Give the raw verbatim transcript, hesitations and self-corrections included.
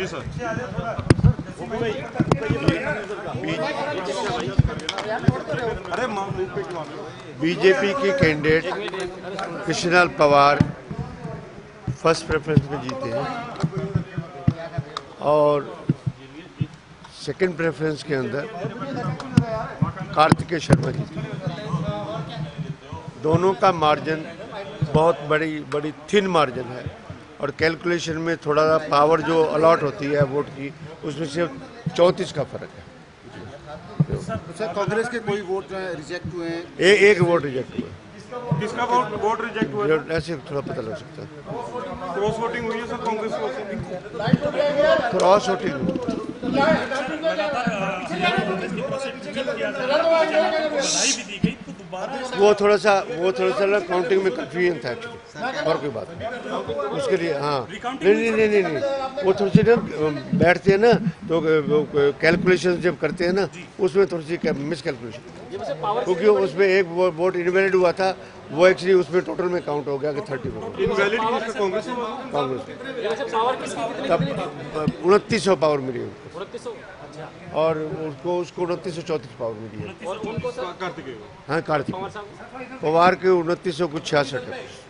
जी sir. BJP के candidate Krishnalal Pawar first preference में जीते हैं और सेकंड प्रेफरेंस के अंदर कार्तिकेय शर्मा जीते हैं। दोनों का मार्जिन बहुत बड़ी बड़ी थिन मार्जिन है और कैलकुलेशन में थोड़ा पावर जो अलॉट होती है वोट की उसमें सिर्फ चौंतीस का फर्क है। सर कांग्रेस के कोई वोट रिजेक्ट हुए हैं? ए, एक वोट रिजेक्ट हुआ। किसका वोट वोट रिजेक्ट हुआ? ऐसे थोड़ा पता लग सकता है। क्रॉस वोटिंग हुई है सर कांग्रेस को? क्रॉस वोटिंग वो थोड़ा सा वो थोड़ा सा काउंटिंग में कंफ्यूजन था एक्चुअली, और कोई बात नहीं उसके लिए। हाँ नहीं नहीं नहीं नहीं नहीं वो थोड़ी सी ना बैठते हैं ना तो कैलकुलेशन जब करते हैं ना उसमें थोड़ी सी मिस कैलकुलेशन, क्योंकि उसमें एक वोट इनवैलिड हुआ था वो एक्चुअली उसमें टोटल में काउंट हो गया कि thirty vote invalid Congress Congress तब उनतीस सौ पावर मिली उनको और उसको उसको उनतीस सौ चौंतीस पावर मिली है। हाँ कार्तिक पवार के उनतीस सौ कुछ छियासठ है।